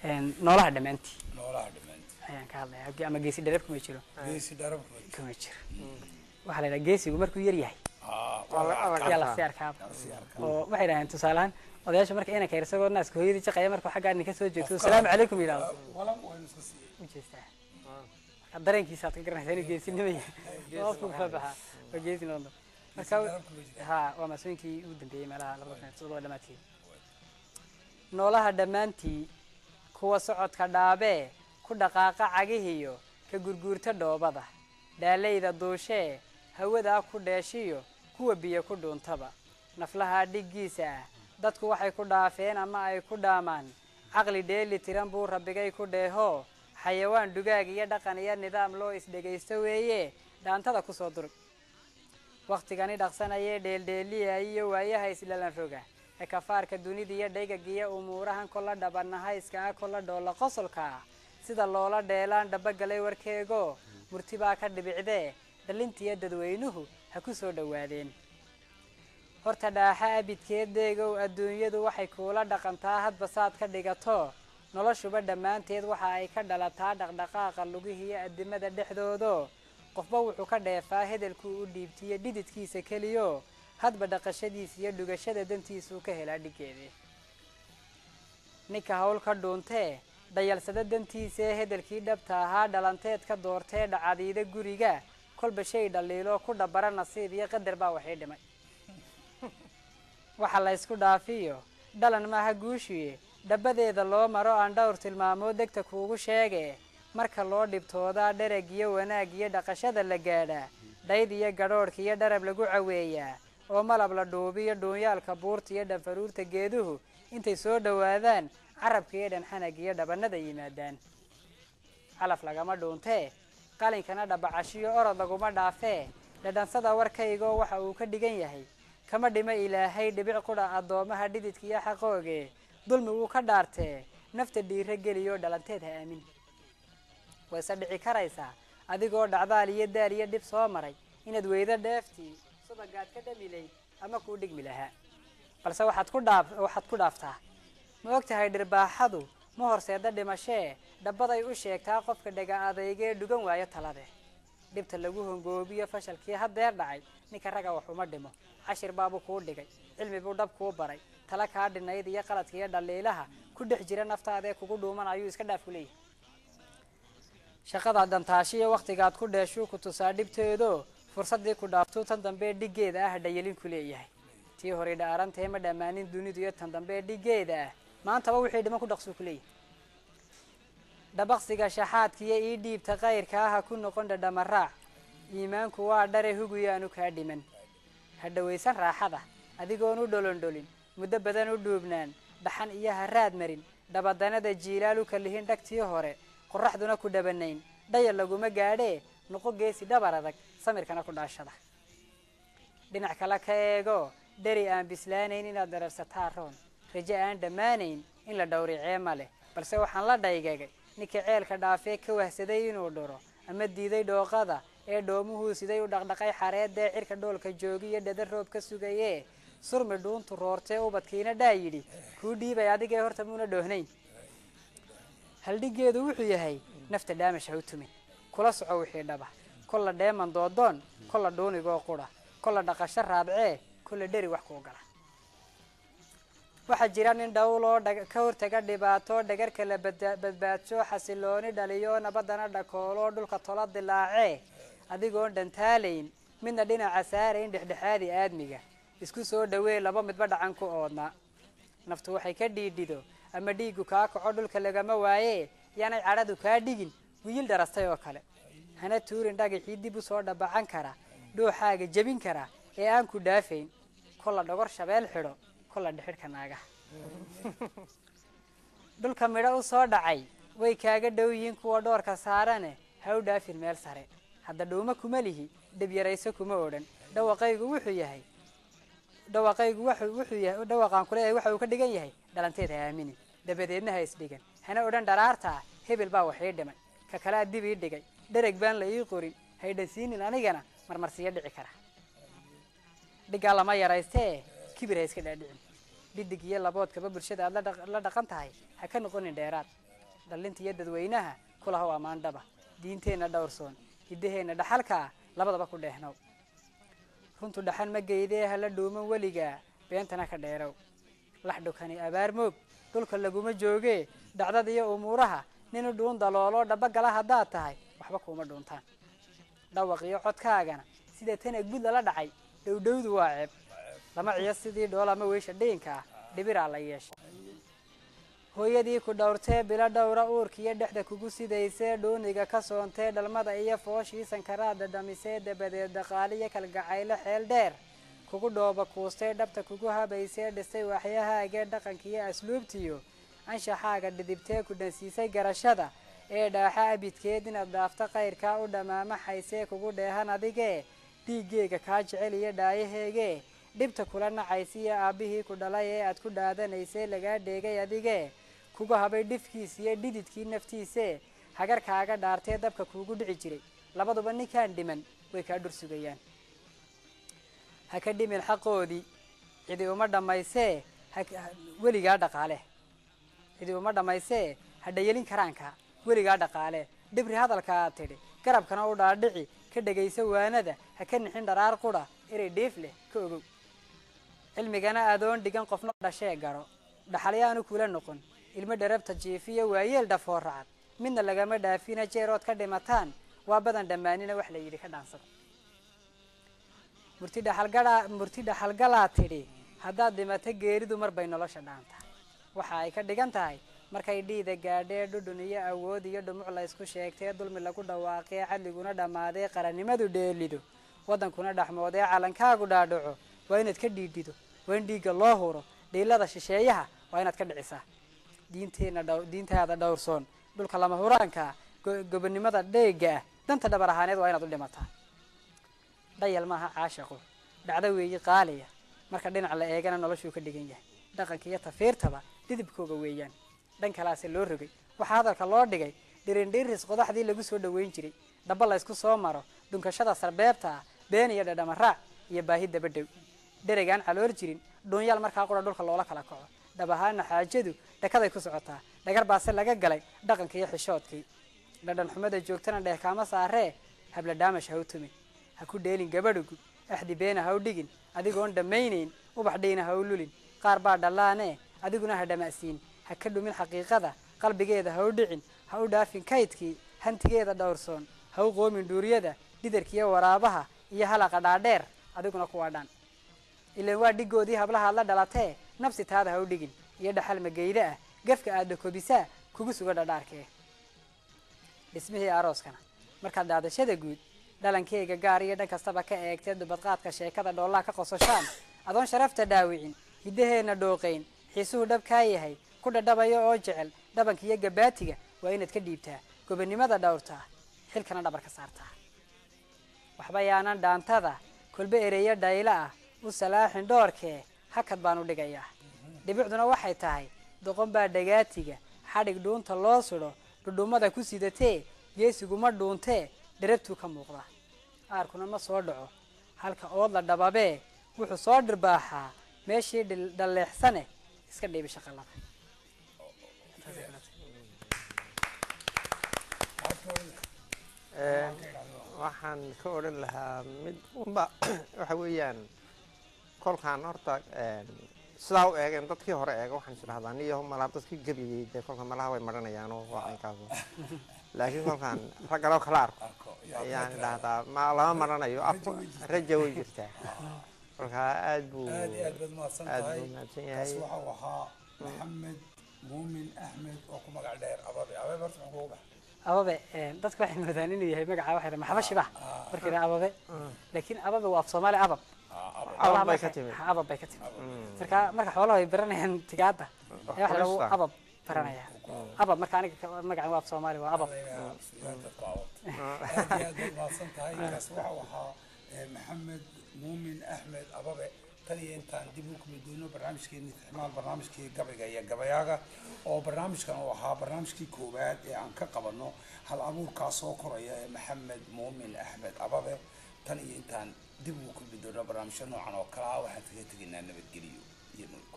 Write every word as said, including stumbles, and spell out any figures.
noolaha dhamaantii noolaha dhamaantii ayaan ka hadlayaa ama geesi dharab kuma jiro geesi dharab kuma jiro waxa la yiraahdaa geesigu markuu yar yahay ah yalla siyaarka oo waxay yiraahdeen tusaalahan odayaasha marka inay ka irsagoo naaska hooyadii jaqaya marka waxa gaadni ka soo jeedo assalaamu calaykum ilaalo walam waa isku siiyay u jeestaa marka dareenkiisa aad ka garanaysaa inuu geesinimo yahay oo ku fabaxa oo geesinimo marka ha waa masooyinkii ugu dambeeyay meelaha labada kun iyo dhamaadkii noolaha dhamaantii kuwa socodka dhaabee ku dhaqaaqa cagihiyo ka gurguurta dhoobada dhaalayda duushee hawada ku dheeshiyo kuwa biyo ku dhuuntaba naflaha dhigiisa dadku waxay ku dhaafeen ama ay ku dhaamaan caqli dheeli tiran buu rabbigay ku dheeho xayawaan dugaag iyo dhaqan iyo nidaam loo isdhegaysto weeye dhaantada ku soo durug waqtigani dhaqsanayee dheeldheeliya iyo waayaha islalan roga ee kafaarka dunida iyo dhaygaga iyo umuurahan kolla dhabanaha iskaga kolla dhoola qosolka sida loola dheelaan dhabagalay warkeego murti baa ka dhibicdee dhalintiya dadweynuhu ha ku soo dhawaadeen horta dhaaxa abidkeedeegow adduunyadu waxay kuula dhaqantaa hadba saad ka dhigato noloshuba dhammaanteed waxa ay ka dhalataa dhaqdhaqaaqa lugihiyo adimada dhexdooda qofba wuxuu ka dheefaa hedelkuu u dhiibtiyo dhididkiisa keliyo hadba dhaqashadiisa iyo dhugashada dantiisuu ka helaa dhigeedii ninka hawl ka dhuuntee dayalsada dantiisee hedelkii dhabta ahaa dhalanteed ka doortee dhacadiida guriga kolba shay dhaliilo ku dhabara nasiib iyo qadar baa waxay dhimay waxa la isku dhaafiyo dhalan maaha guushiye dhabadeeda loo maro aan dhowr tilmaamood degta kuugu sheege marka loo dhibtoodaa dhereg iyo wanaag iyo dhaqashada la gaadhaa dhayd iyo gadhoodhka iyo dharab lagu caweeyaa oo malab la dhuubiyo dhuunyaalka buurta iyo dhanfaruurta geeduhu intay soo dhowaadaan carabka iyo dhanxanag iyo dhabanada yimaadaan calaf lagama dhuuntee qalinkana dhabacashiyo orod laguma dhaafee dhadhansada warkaygoo waxa uu ka dhigan yahay kama dhima ilaahay dhibic qudha addoomaha dhididka iyo xaqooge dulmi wuu ka dhaartee nafta dhiira geliyo dhalanteed ha aamin wayse dhici karaysaa adigoo dhacdaal iyo daal iyo dhib soo maray inaad weydo dheeftii subagaad ka dhamilayd ama kuu dhigmi lahaa balse waxaad ku dhaaf waxaad ku dhaaftaa ma og tahay dhirbaaxadu ma horseeda dhimashee dhabaday u sheegtaa qofka dhega adeygee dhugan waayo talade dhibta lagu hongoobiyo fashalkii haddeer dhacay ninka raga wax uma dhimo cashir baabuu kuu dhigay cilmi buu dhab kuu baray tala kaa dhinayd iyo qaladka iyo dhaliilaha ku dhex jira naftaadee kugu dhuuman ayuu iska dhaaf ku leeyahay shaqada dantaashiyo waqtigaad ku dheeshuu ku tusaa dhibteedo fursaddii ku dhaaftuu tan dambe dhigeeda ah dhayalin ku leeyahay tii hore dhaarantee ma dhammaanin dunidu iyo tan dambe dhigeeda ah maantaba wixii dhiman ku dhaqsuu ku leeyahay dhabaqsiga shaxaadkiiyo ii dhiibta kayrka ah ha ku noqon dhadhama raac iimaanku waa dhare huguyaanu kaa dhiman ha dhawaysan raaxada adigoon u dholondholin muddo badan u dhuubnaan dhaxan iyo haraad marin dhabadanada jiilaal u kalihin dhagtii hore qorraxduna ku dhabanayn dhayar laguma gaadhee noqo geesi dhabar adag samirkana ku dhaashada dhinac kale ka eego dheri aan bislaanayn inaad dararsataa roon rajo aan dhammaanayn in la dhowricee ma leh balse waxaan la dhaygagay ninka ceelka dhaafee ka wahsaday inuu dhuro ama diiday dhooqada ee dhoomuhuu siday u dhaqdhaqay xareedee cirka dhoolka joogi iyo dhadar roob ka sugayee surmi dhuuntu roortee ubadkiina dhaa yidhi kuu dhiibay adigee horta muuna dhoohnayn haldhigeedu wuxuu yahay nafta dhaamash ha u tumin kula soco wixii dhaba kolla dheeman doodoon kolla dhuunigoo qudha kolla dhaqasho raadcee kolla dheri wax kuu gala waxaa jira nin dhowloo ka hortaga dhibaato dhagarka la badbaadsho xasilooni dhaliyo nabadana dhakooloo dhulka tola dilaacee adigoon dhantaalayn midna dhinaca saarayn dhexdhexaadi aadmiga isku soo dhawee laba midba dhacan ku oodna naftu waxay ka dhiidhido ama dhiigu kaa kaco dhulka lagama waayee yaanay cadhadu kaa dhigin wiil dharastay oo kale hana tuurin dhagaxii dib u soo dhabacan kara dhuuxaaga jebin kara ee aan ku dhaafayn kolla dhogor shabeel xidho kolla dhexidhka naagaha dhulka midho u soo dhacay way kaaga dhow yihiin kuwa dhoorka saarane ha u dhaafin meel sare hadda dhuuma kuma lihi dhibyarayso kuma odhan dhawaqaygu wuxuu yahay dhawaqaygu wuxuu yahay dhawaqaan kuleeyahay waxa uu ka dhigan yahay dhalanteed ha aaminin dabadeedna ha isdhigan hana odhan dharaartaa hebel baa waxii dhimay ka kalea dib ii dhigay dhereg baan la ii qorin haydhansiinin anigana marmarsiyo dhici kara dhigaa lama yaraystee kibir ha iska dhaadhicin dhidig iyo laboodkaba bulshada aad la dhaqan tahay ha ka noqonin dheeraad dhalinta iyo dadweynaha kulaha waa maandhaba diinteenna dhowrsoon hiddaheenna dhaxalka labadaba ku dheehnow runtu dhaxan ma geydee hala dhuuman weligaa beentana ka dheerow laxdhukani abaar moog dhulka laguma joogee dhacdada iyo umuuraha ninu dhuun daloolo dhabagala haddaad tahay waxba kuuma dhuuntaan dhawaq iyo codkaagana sida tan egbud lala dhacay dhowdhowdu waa ceeb lama ciyo sidii dhool ama weysha dhiinka ah dhibiraa la yeeshay hooyadii ku dhowrtee bilo dhowra uurkiiyo dhexda kugu sidaysee dhuuniga ka soontee dhalmada iyo fooshii sankaraada dhamisee dabadeed dhaqaaliyo kalgacayle xeel dheer kugu dhooba kuustee dhabta kugu habaysee dhistay waxyahaagee dhaqankiiyo asluubtiyo anshaxaaga dhidibtee ku dhansiisay garashada ee dhaaxa abidkeed inaad dhaafta qayrkaa u dhammaamaxaysee kugu dheehan adigee dhiiggeega kaa jecel iyo dhaayaheegee dhibta kula nacaysiiyo aabbihii ku dhalay ee aad ku dhaadanaysee lagaa dheegay adigee kugu habay dhifkiis iyo dhididkii naftiisee hagarkaaga dhaartee dabka kuugu dhici jiray labaduba ninkaan dhiman way kaa dhur sugayaan ha ka dhimin xaqoodii cidi uma dhammaysee weligaa dhaqaale cidi uma dhammaysee ha dhayelin karaanka weligaa dhaqaale dhibri hadalka aad tidhi garabkana u dhaadhici ka dhegaysa waanada ha ka nixin dharaar qudha inay dheef leh ka ogow cilmigana adoon dhigan qofna dhashee garo dhaxalyaanu kula noqon ilmo dharabta jiifiyo waayeel dhafoo racad midna lagama dhaafina jeerood ka dhimataan waa badan dhammaanina wax la yidhi ka dhaansada murti dhaxalgalaa murti dhaxalgalaa tidhi haddaad dhimato geeridu mar bay nolosha dhaantaa waxa ay ka dhigan tahay markay dhiida gaadhee dhudhun iyo awood iyo dhumuc la ysku sheegtee dulmi lagu dhawaaqee cadliguna dhammaadee qarannimadu dheelido waddankuna dhaxmoodee calankaagu dhaadhaco waa inaad ka dhiidhido waa in dhiigga loo huro dhiilada shisheeyaha waa inaad ka dhicisaa diinteenna dh diintaada dhowrsoon dhulka lama huraankaa gobonimada dheega ah danta dhabar ahaaneed waa inaad u dhimataa dhayal maaha caashaqo dhacdo weeyi qaaliya marka dhinac la eegana noloshuu ka dhigan yahay dhaqanka iyo tafiirtaba dhidibkooga weeyaan dhan kalaase loo rogay waxaa hadalka loo dhigay dhirindhiris qodaxdii lagu soo dhaweyn jiray dhaba la ysku soo maro dhunkashada sarbeebta ah been iyo dhadhamaraac iyo baahi dabadhow dheregaan caloor jirin dhuunyaal markaa qura dhulka loola kala kaco dhab ahaana xaajadu dhakaday ku socotaa dhagar baase laga galay dhaqanka iyo xishoodkii dhadhan xumada joogtana dheeh kaama saaree habla dhaamash ha u tumin ha ku dheelin gabadhugub axdi beena ha u dhigin adigoon dhammaynayn ubax dhiina ha u lulin qaar baa dhallaanee adiguna ha dhama'siin ha ka dhumin xaqiiqada qalbigeeda ha u dhicin ha u dhaafin kaydkii hantigeeda dhowrsoon ha u qoomin dhuuriyada dhidarkiiyo waraabaha iyo halaqa dhaadheer adiguna kuwaa dhan ilaan waa dhigoodii hablaha ad la dhalatee nafsi taada ha u dhigin iyo dhaxal mageyda ah gafka aad dhakobisaa kugu suga dhadhaarkee dhismihii arooskana markaad daadashada guud dhalankeyga gaar iyo dhan kastaba ka eegtee dubadqaadka sheekada dhoollaa ka qososhaan adoon sharafta dhaawicin hiddaheenna dhooqayn xiisuhu dhabkaa yahay ku dhadhabaya oo jecel dhabanka iyo gabaatiga waa inaad ka dhiibtaa gobonnimada dhowrtaa xilkana dhabar ka saartaa waxba yaanan dhaantada kolbe ereyo dhaylo ah u salaaxin dhoorkee hakad baan u dhigayaa dhibicduna waxay tahay doqon baa dhagaatiga xadhig dhuunta loo sudho dhudhummada ku sidatee geesiguma dhuuntee dherabtuu ka muuqda aarkuna ma soo dhaco halka ood la dhababee wuxuu soo dhirbaaxaa meeshii dhalleexsane iska dhiibi shaqalada waxaan ka odhan lahaa mid unba waxa weeyaan kolkaan horta sidaa u eegeen dadkii hore eega waxaan isdhahdaa niyo malaa dadkii gebiyey dee kolka malaha way maranayaan oo waa caynkaas laakiin kolkaan raggaloo kala arko ayaan idhahdaa ma lama maranayo raja way jirtaa kolkaa aad buu aad iyo aad baad mahadsan tahay mahadsan kaas yahay waxau ahaa maxamed muumin axmed oo ku magac dheer ababe ababe horta maxuu kugu baxay ababe dadka waxay moodaan inuu yahay magaca waxay dhahaan maxaba shiba markii dhaha ababe laakiin ababe waa af soomaali abab abab bay ka timid abab bay ka timid marka marka xoolaha ay baranayaan tigaada ee waxa lagu abab baranaya abab marka aniga magacan waa af soomaali waa abab dadku aawad aad iyo aad baad mahadsan tahay kaas waxau ahaa maxamed muumin axmed ababe tan iyo intaan dib u kumi doono barnaamijkeeni isticmaal barnaamijkii gabayga iyo gabayaaga oo barnaamijkan uu ahaa barnaamijkii koowaad ee aan ka qabano hal abuurkaa soo koraya ee maxamed muumin axmed ababe tan iyo intaan dib u kumi doono barnaamijyo noocan oo kale ah waxaan kaga tegaynaa nabadgeliyo iyo